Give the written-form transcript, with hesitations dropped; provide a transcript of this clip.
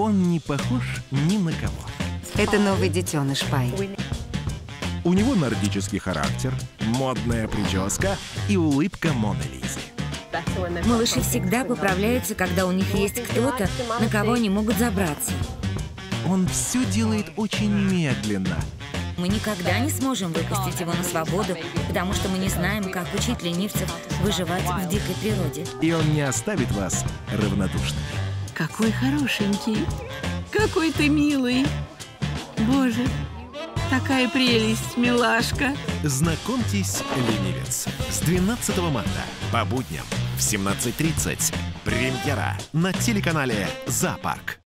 Он не похож ни на кого. Это новый детеныш Пай. У него нордический характер, модная прическа и улыбка Моны Лизы. Малыши всегда поправляются, когда у них есть кто-то, на кого они могут забраться. Он все делает очень медленно. Мы никогда не сможем выпустить его на свободу, потому что мы не знаем, как учить ленивцев выживать в дикой природе. И он не оставит вас равнодушными. Какой хорошенький, какой ты милый. Боже, такая прелесть, милашка. Знакомьтесь, ленивец. С 12 марта по будням в 17:30. Премьера на телеканале «Зоопарк».